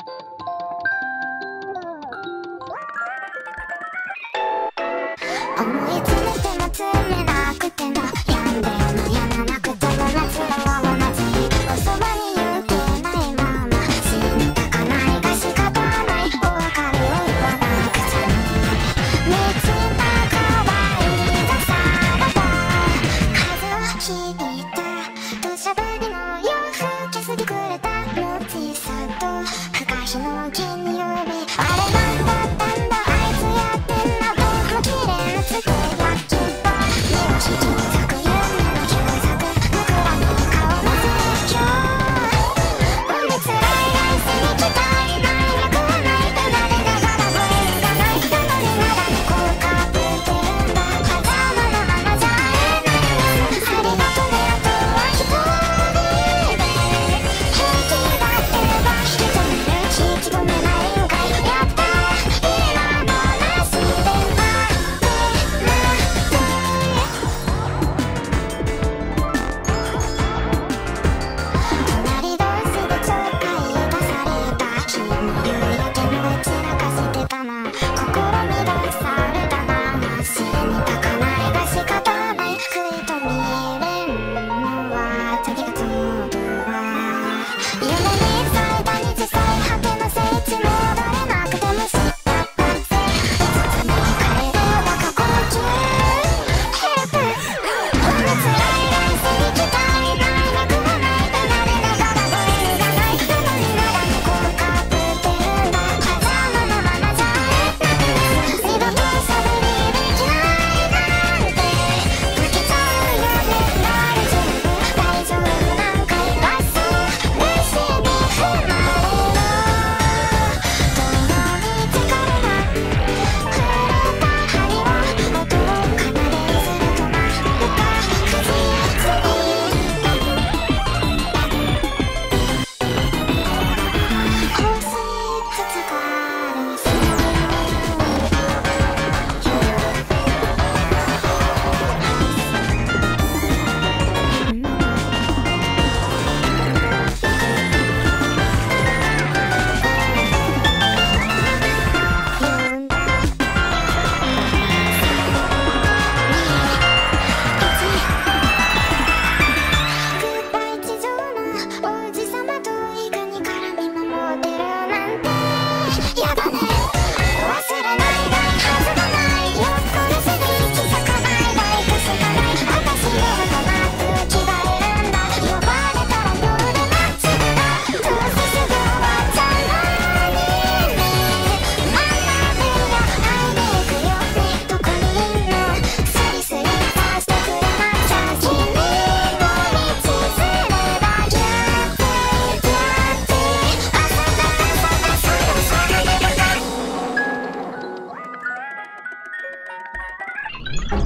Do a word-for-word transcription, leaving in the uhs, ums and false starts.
思い詰めても詰めなくても病んでもやまなくても夏の同じおそばに行けないまま死にたかないが仕方ないお別れを言わなくちゃ満ちた可愛がさらば風を引いて土砂降りの夜更けすぎくれた持ちさと深日の金曜日あれなんだったんだあいつやってんな僕も綺麗なつくやきっぱ目を引き裂く夢の旧作僕らに顔の絶叫ほんで辛い来世に期待ない脈はない手慣れながらブレーがない人のにまだ猫をかぶってるんだ狭間のままじゃ会えないありがとねあとは一人で平気だってば引き止める引き止めないんかいやった今話で待って隣同士でちょっかい出された日の夕焼けも散らかしてたな心乱されたまま死にたかないが仕方ない食いと見れんのは次がつぶわ夢に咲いた日最果ての聖地戻れなくても知ったったぜ別に帰れば過去の急ヘルプこんな辛い来世に期待ない脈はない手慣れながらブレーがない人のにまだ猫をかぶってるんだ狭間のままじゃ会えない二度としゃべりできないなんて吹けちゃうよね大丈夫大丈夫なんかいらっしゃいレシに踏まれろどの道からな触れた針は音を奏でするとなるか不自由欲しつつかるしグッバイ地上の王子様といかに絡み守ってるなんてやだね忘れないがいはずがないよっこらせで行き咲かないがいくしかない私よとなく着替えるんだ呼ばれたら夜マッチだどうせすぐ終わっちゃうのにね学べよ会いに行くよねどこにいんのスリスリさしてくれなきゃ君の道すればギュッてギュッて朝だ朝だそろそろ寝るか